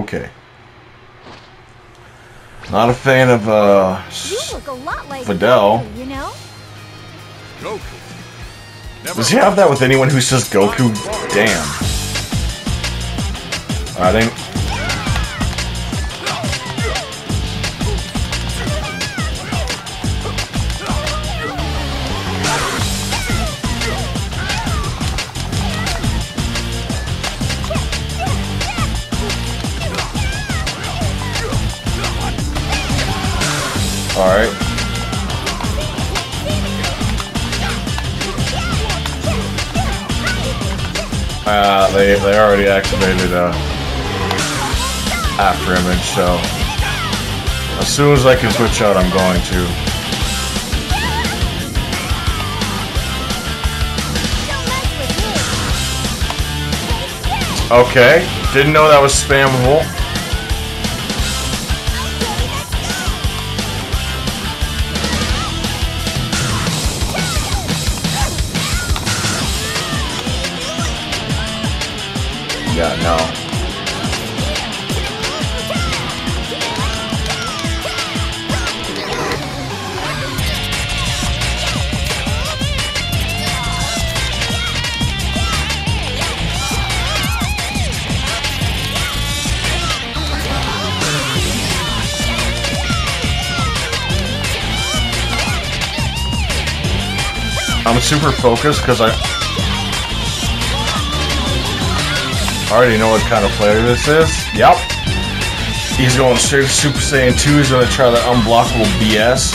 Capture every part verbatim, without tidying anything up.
Okay. Not a fan of uh You look a lot like Videl. Goku, you know? Goku. Does he have that with anyone who says Goku? Damn. Alright, ain't... Alright. Uh, they, they already activated uh, After Image, so as soon as I can switch out, I'm going to. Okay, didn't know that was spammable. Yeah, no. I'm super focused because I I already know what kind of player this is. Yep. He's going straight to Super Saiyan two. He's going to try that unblockable B S.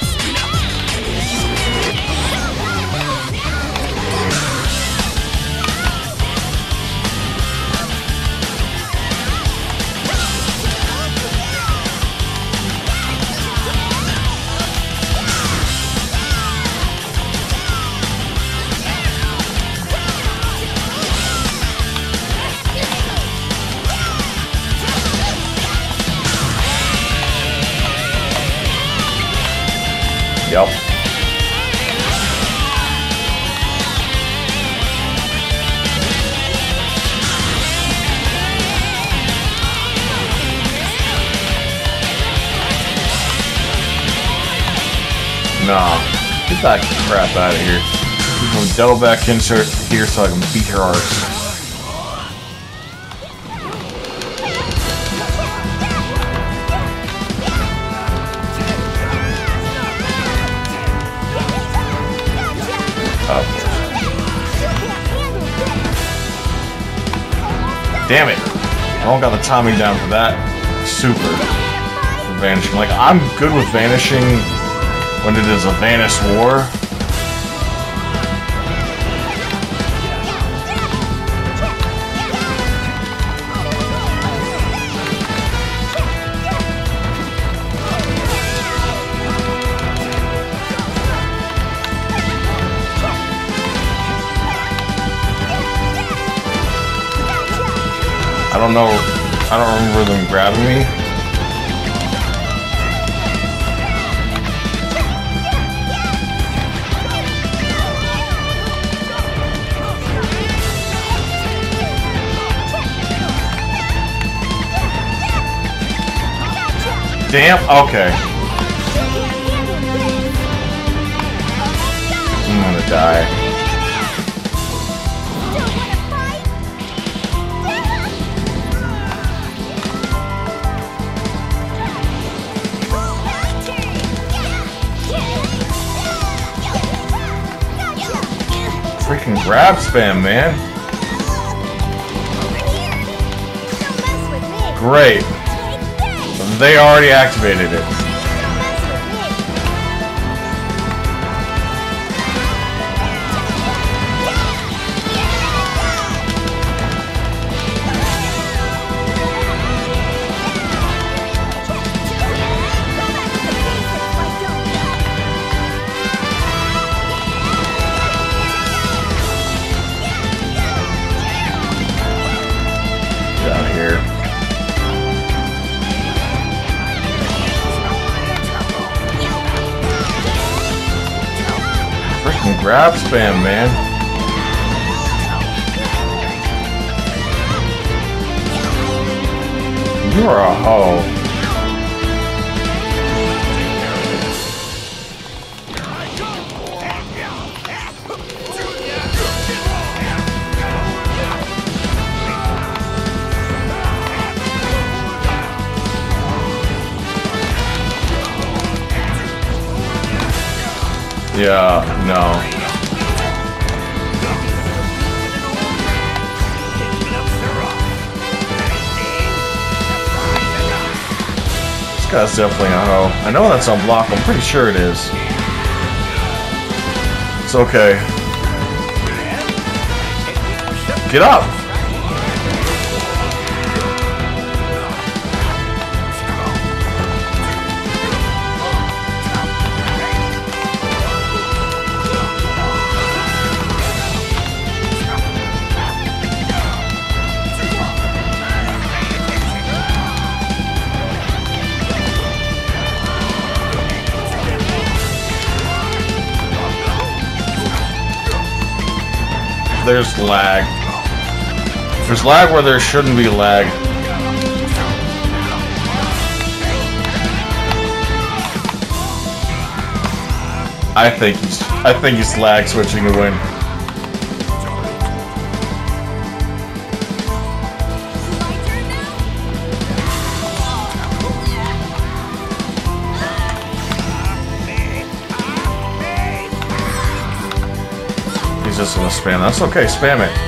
Yep. Nah, get that crap out of here. We're gonna delve back insert here so I can beat her arse. Damn it! I don't got the timing down for that. Super. For vanishing. Like, I'm good with vanishing when it is a Vanish War. I don't know, I don't remember them grabbing me. Damn, okay. I'm gonna die. Freaking grab spam, man. Great. They already activated it. Grab spam, man. You are a hoe. Yeah, no. This guy's definitely a hoe. I know that's on block, I'm pretty sure it is. It's okay. Get up! There's lag. There's lag where there shouldn't be lag. I think he's I think he's lag switching to win. Just gonna spam. That's okay, spam it.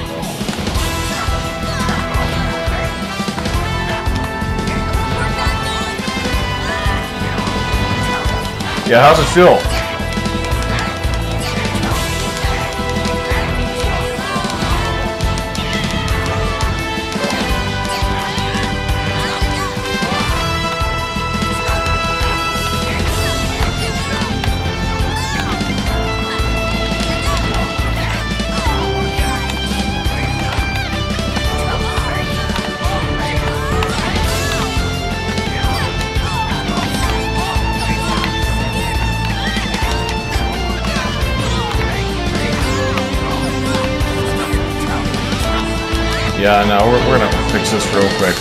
Yeah, how's it feel? Yeah, no, we're, we're gonna fix this real quick.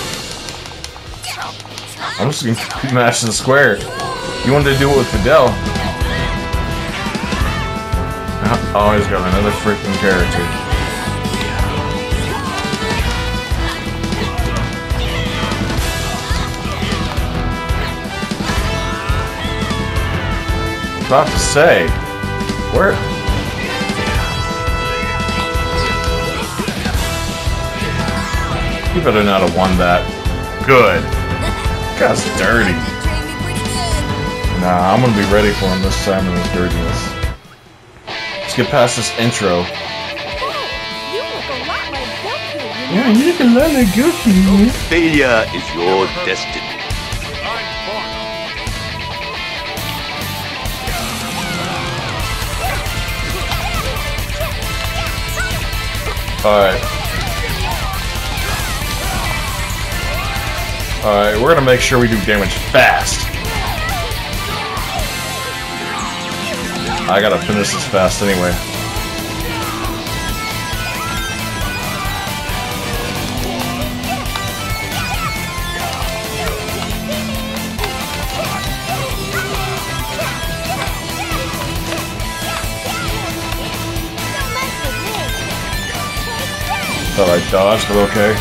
I'm just gonna keep mashing square. You wanted to do it with Fidel. Oh, he's got another freaking character. About to say, where? You better not have won that. Good. Guy's dirty. Nah, I'm gonna be ready for him this time in his dirtiness. Let's get past this intro. You look a lot like Goku. Yeah, you look a lot like Goku. Failure is your destiny. Alright. Alright, we're gonna make sure we do damage fast. I gotta finish this fast anyway. Thought I dodged, but okay.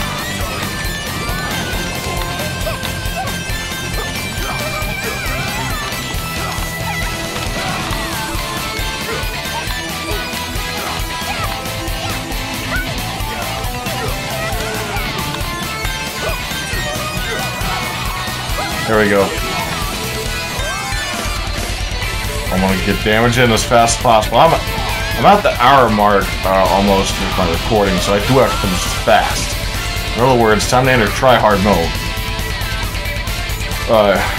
There we go. I'm gonna get damage in as fast as possible. I'm, I'm at the hour mark uh, almost with my recording, so I do have to finish this fast. In other words, time to enter try-hard mode. Uh,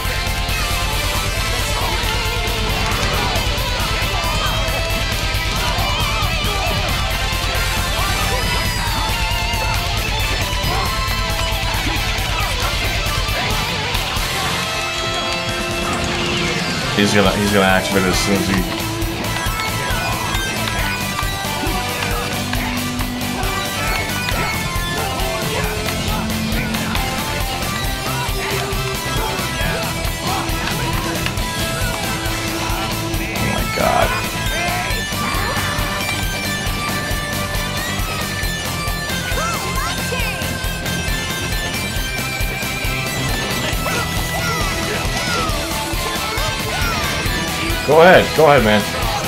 He's gonna he's gonna activate it as soon as he. God. Go ahead, go ahead, man.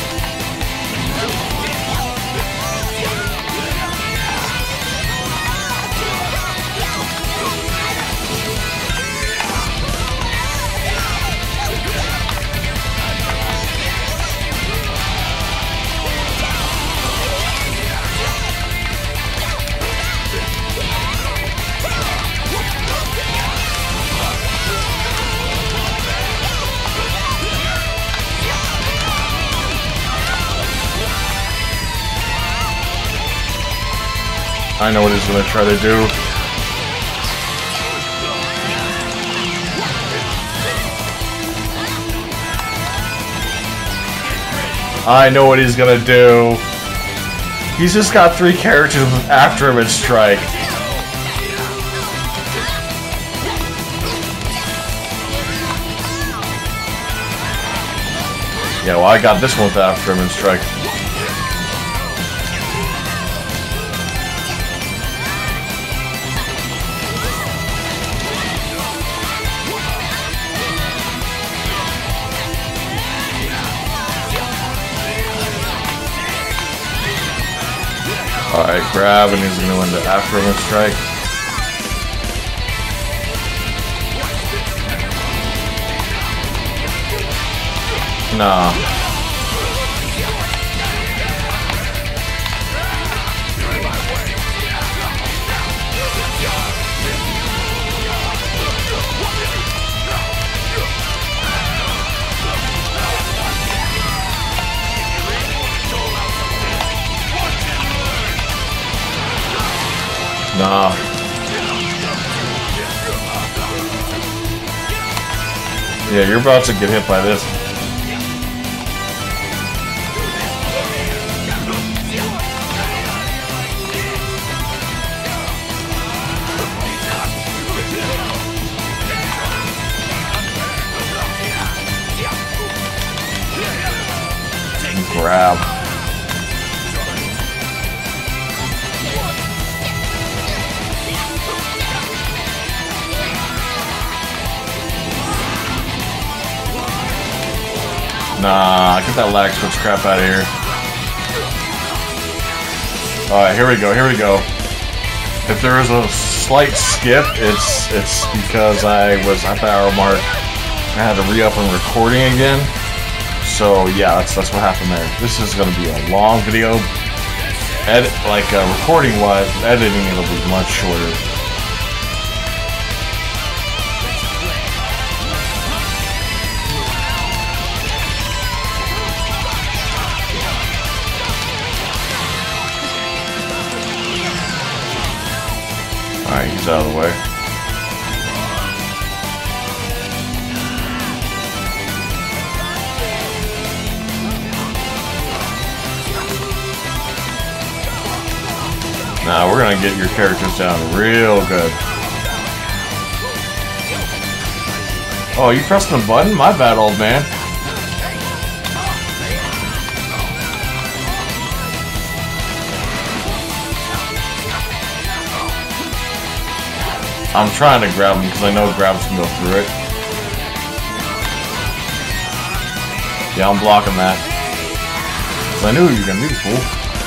I know what he's gonna try to do. I know what he's gonna do. He's just got three characters after him at Strike. Yeah, well, I got this one with after him and Strike. Alright, grab, and he's gonna win the after him and Strike. Nah. Nah. Yeah, you're about to get hit by this. Grab. Nah, get that lag switch crap out of here. Alright, here we go, here we go. If there is a slight skip, it's it's because I was at the hour mark. I had to re-up on recording again. So yeah, that's that's what happened there. This is gonna be a long video. Edit like uh, recording wise, editing it'll be much shorter. Alright, he's out of the way. Nah, we're gonna get your characters down real good. Oh, you pressing the button? My bad, old man. I'm trying to grab him because I know grabs can go through it. Yeah, I'm blocking that. Because I knew you were gonna do, fool.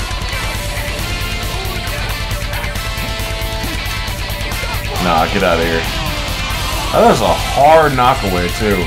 Nah, get out of here. That was a hard knockaway, too.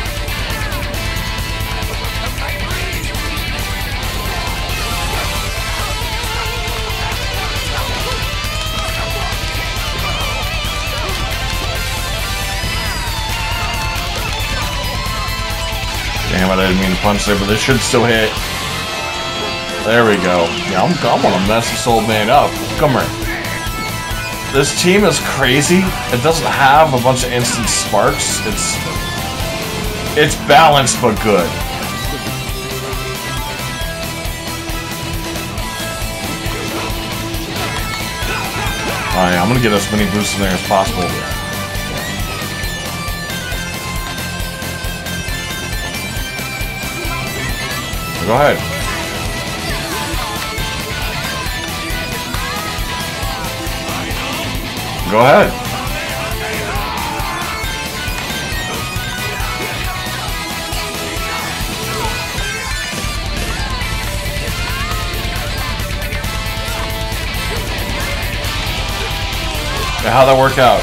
Damn, I didn't mean to punch there, but this should still hit. There we go. Yeah, I'm, I'm gonna mess this old man up. Come here. This team is crazy. It doesn't have a bunch of instant sparks. It's it's balanced but good. Alright, I'm gonna get as many boosts in there as possible. Go ahead. Go ahead. Yeah, how'd that work out?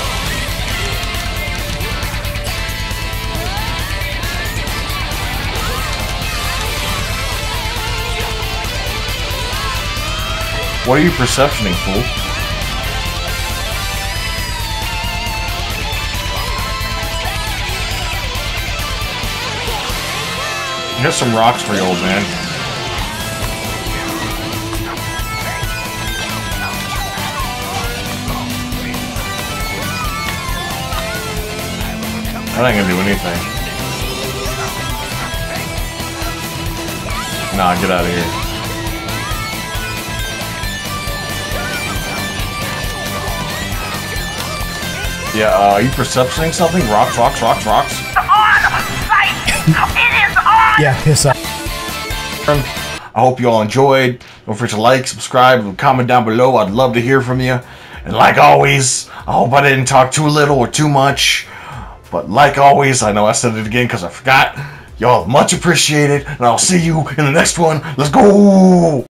What are you perceptioning, fool? Here's some rocks for you, old man. That ain't gonna do anything. Nah, get out of here. Yeah, uh, are you perceptioning something? Rocks, rocks, rocks, rocks? Yeah, piss off. I hope you all enjoyed. Don't forget to like, subscribe, and comment down below. I'd love to hear from you. And like always, I hope I didn't talk too little or too much. But like always, I know I said it again because I forgot. Y'all much appreciated. And I'll see you in the next one. Let's go!